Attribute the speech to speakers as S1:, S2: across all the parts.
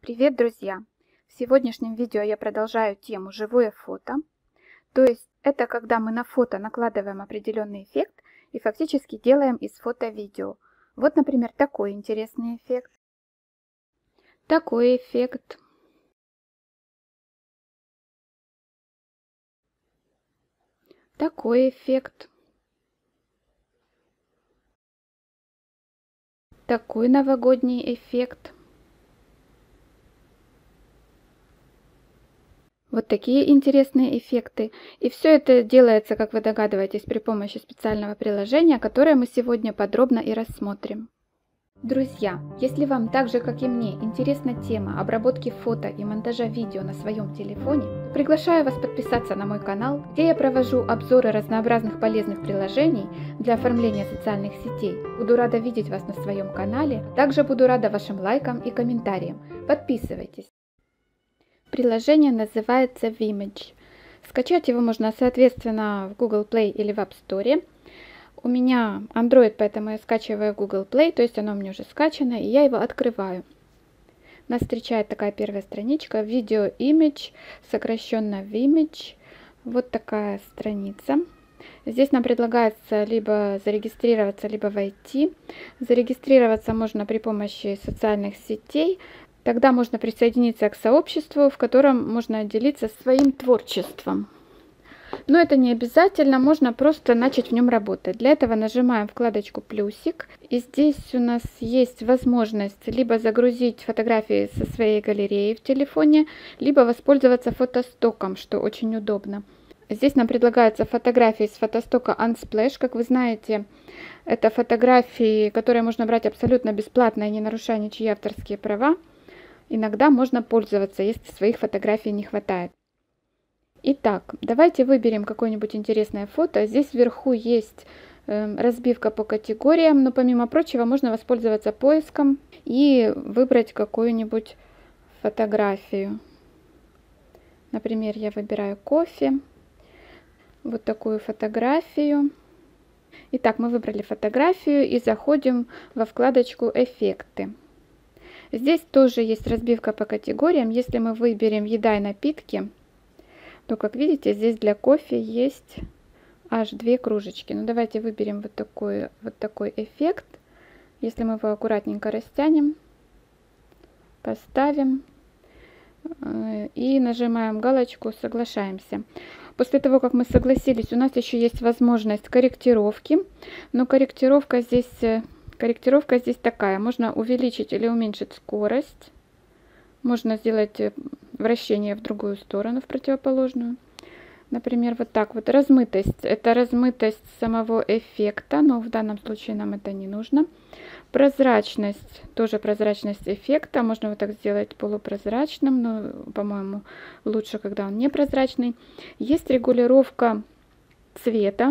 S1: Привет, друзья! В сегодняшнем видео я продолжаю тему «Живое фото». То есть это когда мы на фото накладываем определенный эффект и фактически делаем из фото видео. Вот, например, такой интересный эффект. Такой эффект. Такой эффект. Такой новогодний эффект. Вот такие интересные эффекты. И все это делается, как вы догадываетесь, при помощи специального приложения, которое мы сегодня подробно и рассмотрим. Друзья, если вам так же, как и мне, интересна тема обработки фото и монтажа видео на своем телефоне, то приглашаю вас подписаться на мой канал, где я провожу обзоры разнообразных полезных приложений для оформления социальных сетей. Буду рада видеть вас на своем канале, также буду рада вашим лайкам и комментариям. Подписывайтесь. Приложение называется Vimage. Скачать его можно, соответственно, в Google Play или в App Store. У меня Android, поэтому я скачиваю в Google Play, то есть оно у меня уже скачано, и я его открываю. Нас встречает такая первая страничка, Video Image, сокращенно Vimage. Вот такая страница. Здесь нам предлагается либо зарегистрироваться, либо войти. Зарегистрироваться можно при помощи социальных сетей. Тогда можно присоединиться к сообществу, в котором можно делиться своим творчеством. Но это не обязательно, можно просто начать в нем работать. Для этого нажимаем вкладочку «Плюсик». И здесь у нас есть возможность либо загрузить фотографии со своей галереи в телефоне, либо воспользоваться фотостоком, что очень удобно. Здесь нам предлагаются фотографии с фотостока Unsplash. Как вы знаете, это фотографии, которые можно брать абсолютно бесплатно и не нарушая ничьи авторские права. Иногда можно пользоваться, если своих фотографий не хватает. Итак, давайте выберем какое-нибудь интересное фото. Здесь вверху есть разбивка по категориям, но помимо прочего можно воспользоваться поиском и выбрать какую-нибудь фотографию. Например, я выбираю кофе. Вот такую фотографию. Итак, мы выбрали фотографию и заходим во вкладочку «Эффекты». Здесь тоже есть разбивка по категориям. Если мы выберем «Еда и напитки», то, как видите, здесь для кофе есть аж 2 кружечки. Ну, давайте выберем вот такой эффект. Если мы его аккуратненько растянем, поставим и нажимаем галочку «Соглашаемся». После того, как мы согласились, у нас еще есть возможность корректировки. Но корректировка здесь такая. Можно увеличить или уменьшить скорость. Можно сделать вращение в другую сторону, в противоположную. Например, вот так вот. Размытость. Это размытость самого эффекта, но в данном случае нам это не нужно. Прозрачность. Тоже прозрачность эффекта. Можно вот так сделать полупрозрачным, но, по-моему, лучше, когда он непрозрачный. Есть регулировка цвета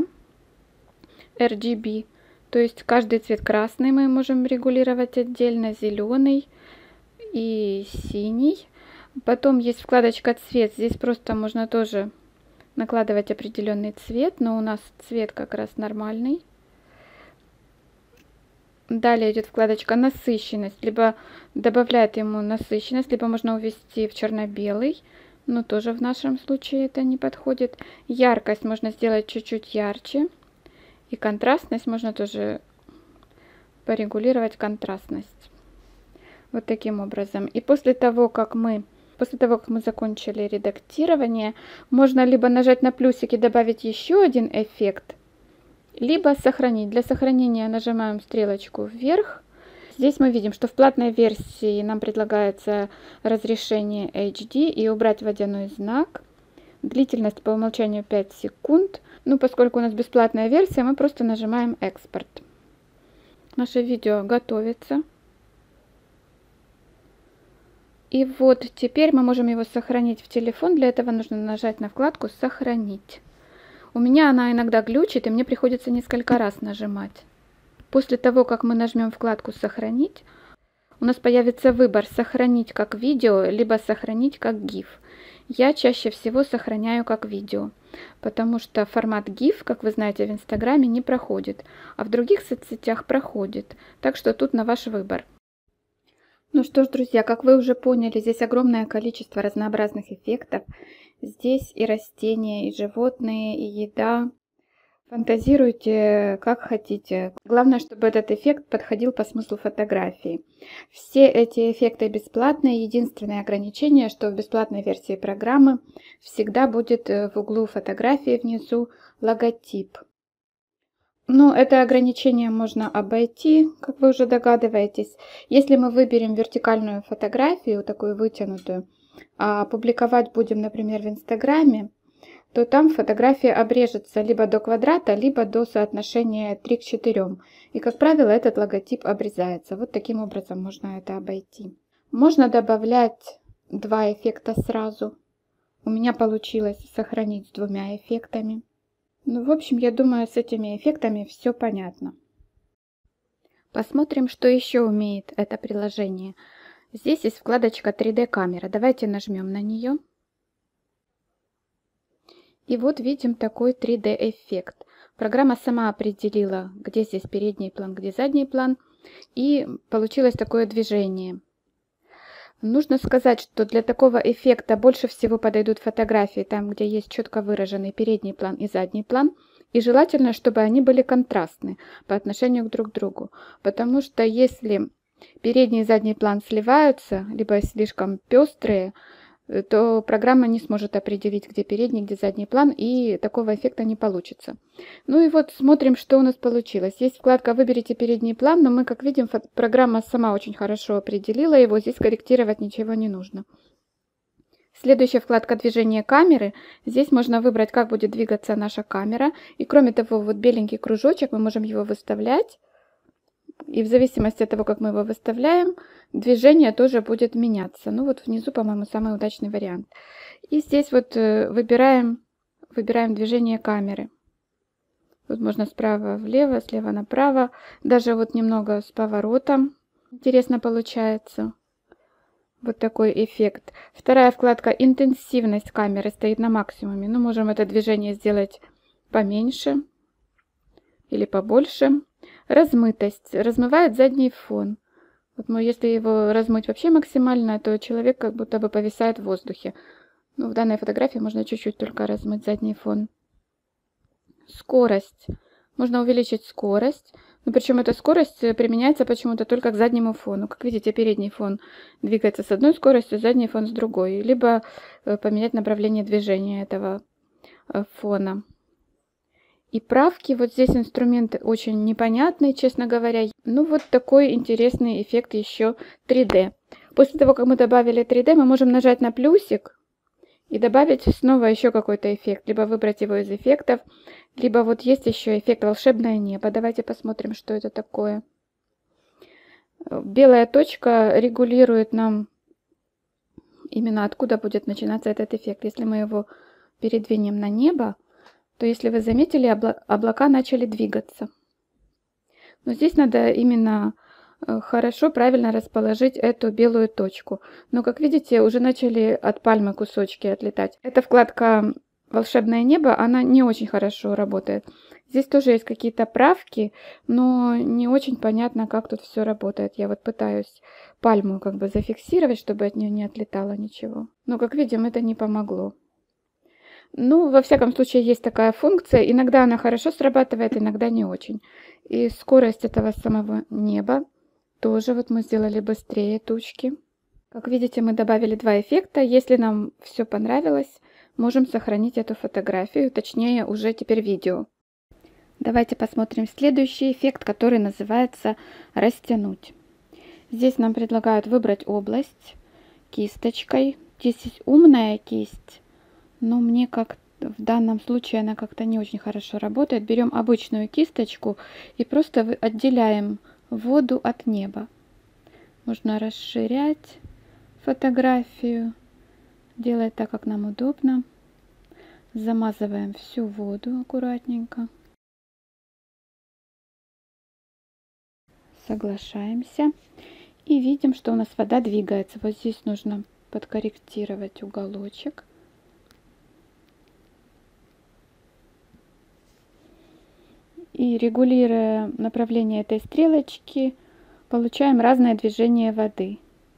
S1: RGB. То есть каждый цвет: красный мы можем регулировать отдельно, зеленый и синий. Потом есть вкладочка «Цвет». Здесь просто можно тоже накладывать определенный цвет, но у нас цвет как раз нормальный. Далее идет вкладочка «Насыщенность». Либо добавляет ему насыщенность, либо можно увести в черно-белый, но тоже в нашем случае это не подходит. Яркость можно сделать чуть-чуть ярче. И контрастность можно тоже порегулировать контрастность. Вот таким образом. И после того, как мы закончили редактирование, можно либо нажать на плюсик и добавить еще один эффект, либо сохранить. Для сохранения нажимаем стрелочку вверх. Здесь мы видим, что в платной версии нам предлагается разрешение HD и убрать водяной знак. Длительность по умолчанию 5 секунд. Ну, поскольку у нас бесплатная версия, мы просто нажимаем «Экспорт». Наше видео готовится. И вот теперь мы можем его сохранить в телефон. Для этого нужно нажать на вкладку «Сохранить». У меня она иногда глючит, и мне приходится несколько раз нажимать. После того, как мы нажмем вкладку «Сохранить», у нас появится выбор «Сохранить как видео», либо «Сохранить как GIF». Я чаще всего сохраняю как видео, потому что формат GIF, как вы знаете, в Инстаграме не проходит, а в других соцсетях проходит. Так что тут на ваш выбор. Ну что ж, друзья, как вы уже поняли, здесь огромное количество разнообразных эффектов. Здесь и растения, и животные, и еда. Фантазируйте как хотите. Главное, чтобы этот эффект подходил по смыслу фотографии. Все эти эффекты бесплатные. Единственное ограничение, что в бесплатной версии программы всегда будет в углу фотографии внизу логотип. Но это ограничение можно обойти, как вы уже догадываетесь. Если мы выберем вертикальную фотографию, такую вытянутую, а публиковать будем, например, в Инстаграме, то там фотография обрежется либо до квадрата, либо до соотношения 3 к 4. И, как правило, этот логотип обрезается. Вот таким образом можно это обойти. Можно добавлять два эффекта сразу. У меня получилось сохранить с двумя эффектами. Ну, в общем, я думаю, с этими эффектами все понятно. Посмотрим, что еще умеет это приложение. Здесь есть вкладочка 3D камера. Давайте нажмем на нее. И вот видим такой 3D эффект. Программа сама определила, где здесь передний план, где задний план. И получилось такое движение. Нужно сказать, что для такого эффекта больше всего подойдут фотографии, там, где есть четко выраженный передний план и задний план. И желательно, чтобы они были контрастны по отношению друг к другу. Потому что если передний и задний план сливаются, либо слишком пестрые, то программа не сможет определить, где передний, где задний план, и такого эффекта не получится. Ну и вот смотрим, что у нас получилось. Есть вкладка «Выберите передний план», но мы, как видим, программа сама очень хорошо определила его, здесь корректировать ничего не нужно. Следующая вкладка «Движение камеры». Здесь можно выбрать, как будет двигаться наша камера. И кроме того, вот беленький кружочек, мы можем его выставлять. И в зависимости от того, как мы его выставляем, движение тоже будет меняться. Ну вот внизу, по-моему, самый удачный вариант. И здесь вот выбираем движение камеры. Тут можно справа влево, слева направо. Даже вот немного с поворотом. Интересно получается. Вот такой эффект. Вторая вкладка «Интенсивность камеры» стоит на максимуме. Ну, можем это движение сделать поменьше или побольше. Размытость. Размывает задний фон. Вот, если его размыть вообще максимально, то человек как будто бы повисает в воздухе. Ну, в данной фотографии можно чуть-чуть только размыть задний фон. Скорость. Можно увеличить скорость. Но причем эта скорость применяется почему-то только к заднему фону. Как видите, передний фон двигается с одной скоростью, задний фон с другой. Либо поменять направление движения этого фона. И правки, вот здесь инструменты очень непонятные, честно говоря. Ну вот такой интересный эффект еще 3D. После того, как мы добавили 3D, мы можем нажать на плюсик и добавить снова еще какой-то эффект. Либо выбрать его из эффектов, либо вот есть еще эффект волшебное небо. Давайте посмотрим, что это такое. Белая точка регулирует нам именно откуда будет начинаться этот эффект. Если мы его передвинем на небо, то, если вы заметили, облака начали двигаться. Но здесь надо именно хорошо, правильно расположить эту белую точку. Но, как видите, уже начали от пальмы кусочки отлетать. Эта вкладка «Волшебное небо», она не очень хорошо работает. Здесь тоже есть какие-то правки, но не очень понятно, как тут все работает. Я вот пытаюсь пальму как бы зафиксировать, чтобы от нее не отлетало ничего. Но, как видим, это не помогло. Ну, во всяком случае, есть такая функция. Иногда она хорошо срабатывает, иногда не очень. И скорость этого самого неба тоже вот мы сделали быстрее тучки. Как видите, мы добавили два эффекта. Если нам все понравилось, можем сохранить эту фотографию, точнее, уже теперь видео. Давайте посмотрим следующий эффект, который называется «Растянуть». Здесь нам предлагают выбрать область кисточкой. Здесь есть умная кисть. Но мне как в данном случае она как-то не очень хорошо работает. Берем обычную кисточку и просто отделяем воду от неба. Можно расширять фотографию, делать так, как нам удобно. Замазываем всю воду аккуратненько. Соглашаемся. И видим, что у нас вода двигается. Вот здесь нужно подкорректировать уголочек. И регулируя направление этой стрелочки, получаем разное движение воды.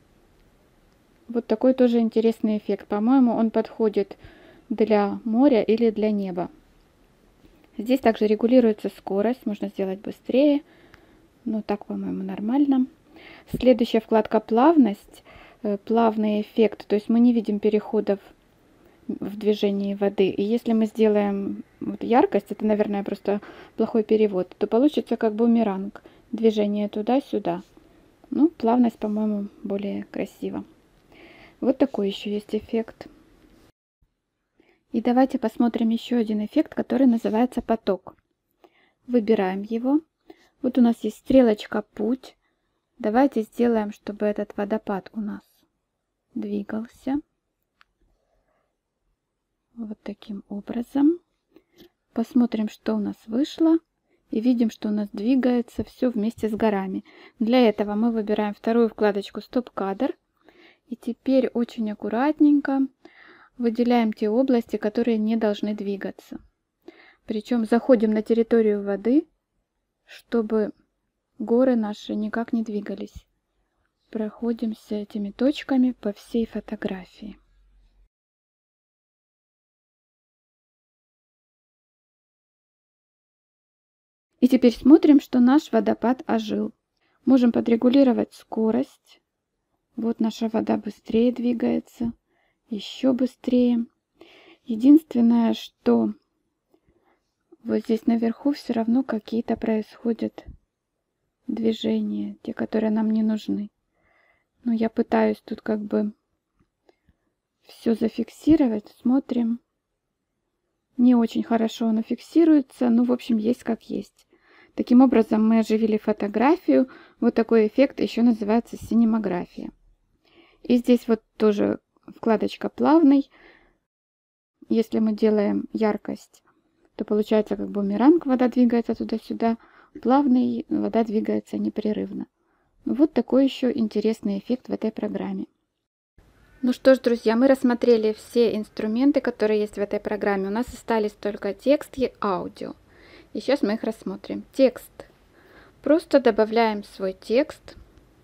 S1: Вот такой тоже интересный эффект. По-моему, он подходит для моря или для неба. Здесь также регулируется скорость, можно сделать быстрее, но так, по-моему, нормально. Следующая вкладка плавность, плавный эффект, то есть мы не видим переходов в движении воды. И если мы сделаем вот яркость, это, наверное, просто плохой перевод, то получится как бумеранг, движение туда-сюда. Ну, плавность, по-моему, более красиво. Вот такой еще есть эффект. И давайте посмотрим еще один эффект, который называется поток. Выбираем его. Вот у нас есть стрелочка «Путь». Давайте сделаем, чтобы этот водопад у нас двигался. Вот таким образом. Посмотрим, что у нас вышло. И видим, что у нас двигается все вместе с горами. Для этого мы выбираем вторую вкладочку «Стоп-кадр». И теперь очень аккуратненько выделяем те области, которые не должны двигаться. Причем заходим на территорию воды, чтобы горы наши никак не двигались. Проходимся этими точками по всей фотографии. И теперь смотрим, что наш водопад ожил. Можем подрегулировать скорость. Вот наша вода быстрее двигается, еще быстрее. Единственное, что вот здесь наверху все равно какие-то происходят движения, те, которые нам не нужны. Но я пытаюсь тут как бы все зафиксировать. Смотрим. Не очень хорошо оно фиксируется, но в общем есть как есть. Таким образом мы оживили фотографию. Вот такой эффект еще называется синемография. И здесь вот тоже вкладочка «Плавный». Если мы делаем яркость, то получается как бумеранг, вода двигается туда-сюда. Плавный, вода двигается непрерывно. Вот такой еще интересный эффект в этой программе. Ну что ж, друзья, мы рассмотрели все инструменты, которые есть в этой программе. У нас остались только текст и аудио. И сейчас мы их рассмотрим. Текст. Просто добавляем свой текст.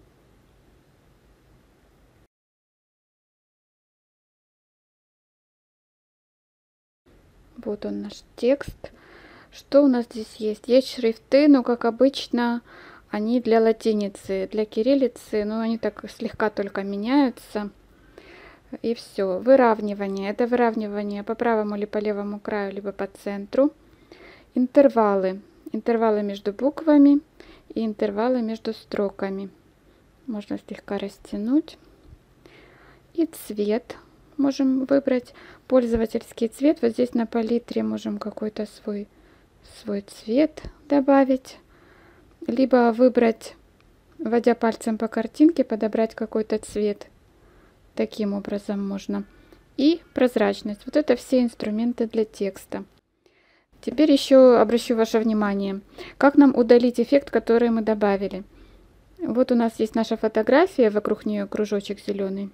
S1: Вот он, наш текст. Что у нас здесь есть? Есть шрифты, но, как обычно, они для латиницы, для кириллицы, но они так слегка только меняются. И все. Выравнивание. Это выравнивание по правому или по левому краю, либо по центру. Интервалы. Интервалы между буквами и интервалы между строками. Можно слегка растянуть. И цвет. Можем выбрать пользовательский цвет. Вот здесь на палитре можем какой-то свой цвет добавить. Либо выбрать, вводя пальцем по картинке, подобрать какой-то цвет. Таким образом можно. И прозрачность. Вот это все инструменты для текста. Теперь еще обращу ваше внимание, как нам удалить эффект, который мы добавили. Вот у нас есть наша фотография, вокруг нее кружочек зеленый.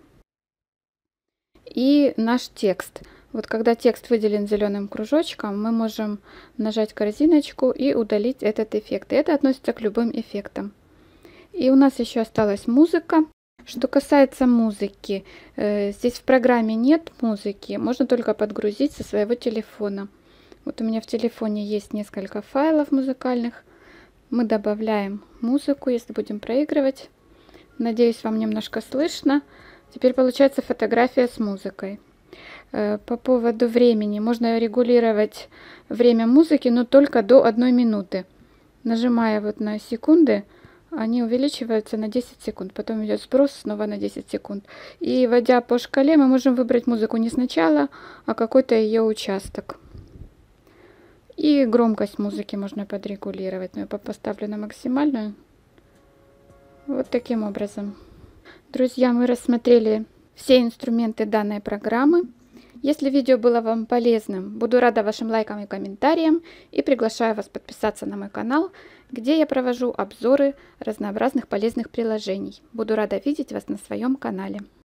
S1: И наш текст. Вот когда текст выделен зеленым кружочком, мы можем нажать корзиночку и удалить этот эффект. И это относится к любым эффектам. И у нас еще осталась музыка. Что касается музыки, здесь в программе нет музыки, можно только подгрузить со своего телефона. Вот у меня в телефоне есть несколько файлов музыкальных. Мы добавляем музыку, если будем проигрывать. Надеюсь, вам немножко слышно. Теперь получается фотография с музыкой. По поводу времени. Можно регулировать время музыки, но только до 1 минуты. Нажимая вот на секунды, они увеличиваются на 10 секунд. Потом идет сброс снова на 10 секунд. И вводя по шкале, мы можем выбрать музыку не сначала, а какой-то ее участок. И громкость музыки можно подрегулировать. Но я поставлю на максимальную. Вот таким образом. Друзья, мы рассмотрели все инструменты данной программы. Если видео было вам полезным, буду рада вашим лайкам и комментариям и приглашаю вас подписаться на мой канал, где я провожу обзоры разнообразных полезных приложений. Буду рада видеть вас на своем канале.